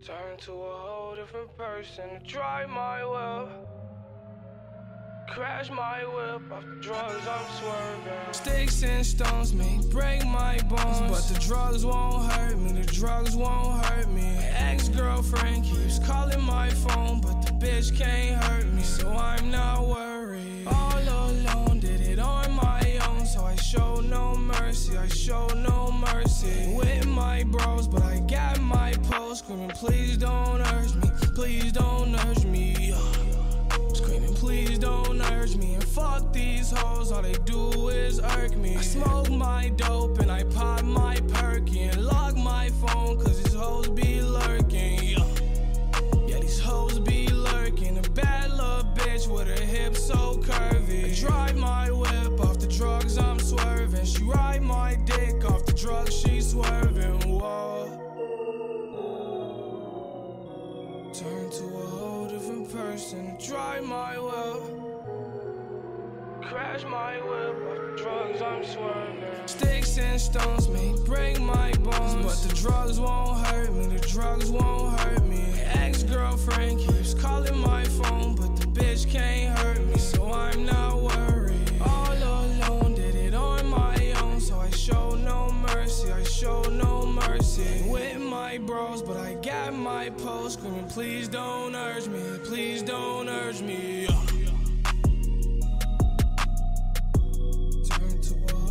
Turn to a whole different person to drive my whip. Crash my whip off the drugs, I'm swerving. Sticks and stones may break my bones, but the drugs won't hurt me, the drugs won't hurt me. Ex-girlfriend keeps calling my phone, but the bitch can't hurt me, so I'm not worried. All alone, did it on my own, so I show no mercy, I show no mercy. With my bros, but I got my post screaming, please don't urge me, please don't urge me. Screaming, please don't urge me. And fuck these hoes, all they do is irk me. I smoke my dope and I pop my perky and lock my phone, cause these hoes be lurking. Yeah, these hoes be lurking. A bad little bitch with her hips so curvy. I drive my whip off the drugs, I'm swerving. She ride my dick off the drugs, she swerving. Whoa. Turn to a whole different person, drive my whip. Crash my whip off the drugs, I'm swerving. Sticks and stones may break my bones, but the drugs won't hurt me, the drugs won't hurt me. Ex-girlfriend keeps calling my phone, but the bitch can't hurt me, so I'm not worried. All alone, did it on my own, so I show no mercy, I show no mercy. With my bros, but I got my post screaming, please don't urge me, please don't urge me. Turn to a